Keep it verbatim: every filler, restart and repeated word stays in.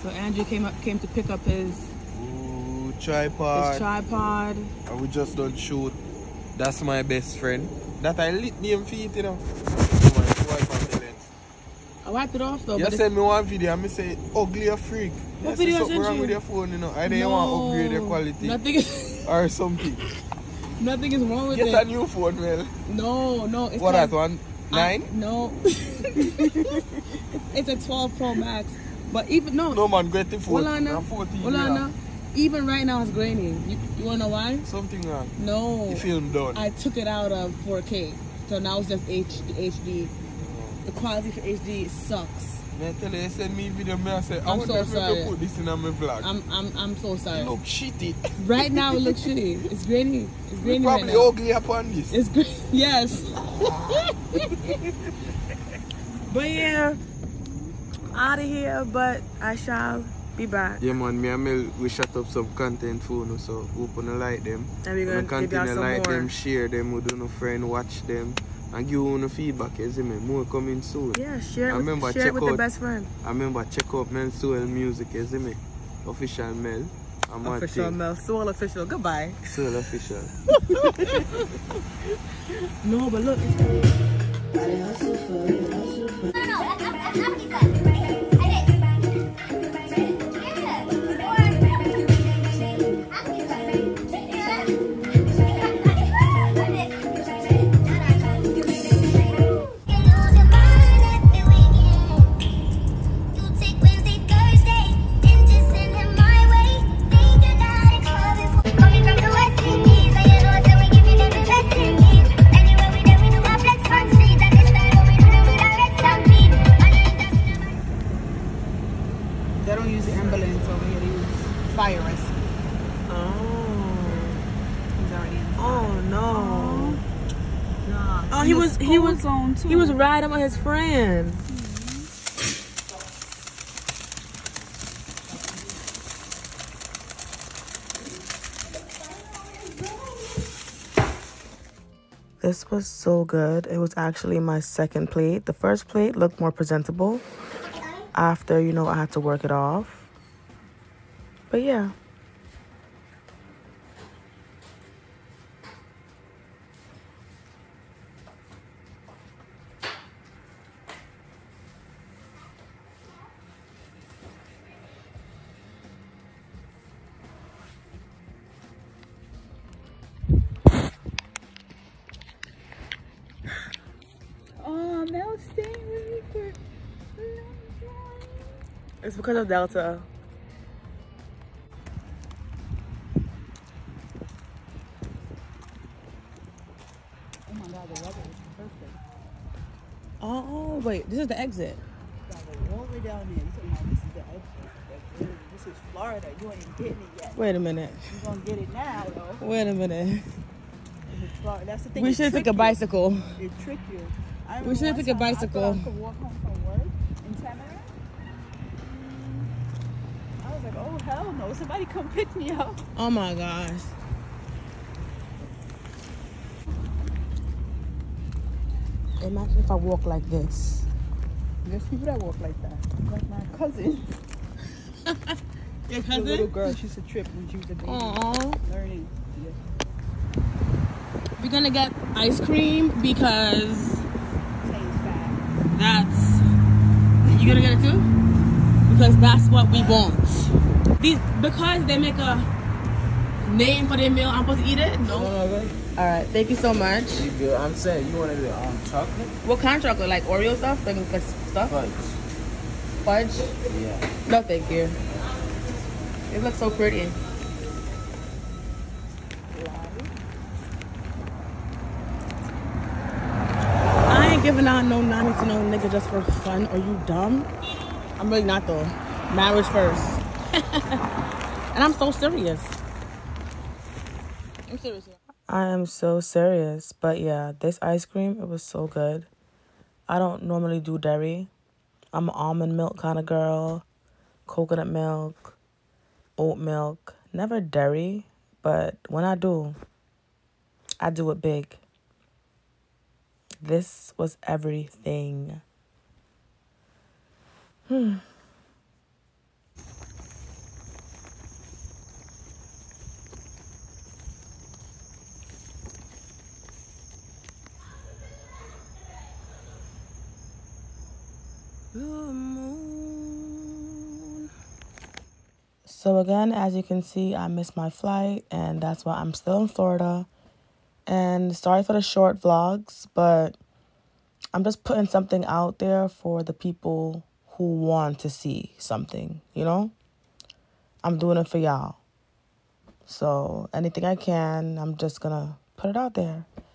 So Andrew came up, came to pick up his, Ooh, tripod. his tripod. And we just don't shoot. That's my best friend. That I lit name feet, you know. I wiped it off though. You but send me one video and me say ugly a freak. What you video something sent wrong you? with your phone, you know. I didn't No, want to upgrade your quality. Nothing. Or something. Nothing is wrong with Get it. a new phone, well. No, no. It's What that one? Nine? I, no. It's a twelve Pro Max. But even no. No man, get the phone. Olana, Olana, even right now it's grainy. You, you wanna know why? Something wrong. No. The film done. I took it out of four K, so now it's just H D. The quality for H D sucks. Man, tell you, send me video, man. I say, I I'm want so to sorry. put this in on my vlog. I'm I'm I'm so sorry. It look shitty. Right now it looks shitty. It's grainy. It's grainy Probably right now. ugly upon this. It's great. Yes. But yeah, out of here. But I shall be back. Yeah, man. Me and Mel, we shut up some content for you, so hope you like them. And we're gonna continue give y'all some like more. them, share them, we do no friend, watch them, and give you no feedback. You see me? More coming soon. Yeah, share it I with, remember share check it with out, the best friend. I remember check out Mel Soul Music. You see me? Official Mel. I'm Official Mel Soul official. Goodbye. Soul official. No, but look. They don't use the ambulance over here. They use fire rescue. Oh. He's already in. Oh no. God. Oh, he was he was on too. he was riding with his friend. This was so good. It was actually my second plate. The first plate looked more presentable after, you know, I had to work it off. But yeah. Oh, Mel staying with me for a long time. It's because of Delta. Oh my God, the weather is perfect. Oh, wait. This is the exit. All the way down there. You talking about this is the exit. This is Florida. You ain't getting it yet. Wait a minute. You're gonna get it now, though. Wait a minute. This is Florida. That's the thing. We it should have trick took a you. bicycle. It trick you. I We should have remember took a one time I bicycle. thought I could walk home from work in Tamara. I was like, oh hell no! Somebody come pick me up. Oh my gosh. Imagine if I walk like this. There's people that walk like that. Like my cousin. Your The little girl, she used to trip when she was a baby. Aww. Learning. Yeah. We're gonna get ice cream because Tastes bad. that's... You gonna get it too? Because that's what we want. These, because they make a name for their meal, I'm supposed to eat it? No. Alright, thank you so much. You good? I'm saying you wanted the um, chocolate? What kind of chocolate? Like Oreo stuff? Like like stuff? Fudge. Fudge? Yeah. No, thank you. It looks so pretty. I ain't giving out no nanny to no nigga just for fun. Are you dumb? I'm really not though. Marriage first. And I'm so serious. I'm serious. I am so serious. But yeah, this ice cream, it was so good. I don't normally do dairy. I'm an almond milk kind of girl. Coconut milk. Oat milk. Never dairy. But when I do, I do it big. This was everything. Hmm. Blue moon. So again, as you can see, I missed my flight, and that's why I'm still in Florida. And sorry for the short vlogs, but I'm just putting something out there for the people who want to see something, you know? I'm doing it for y'all. So anything I can, I'm just gonna put it out there.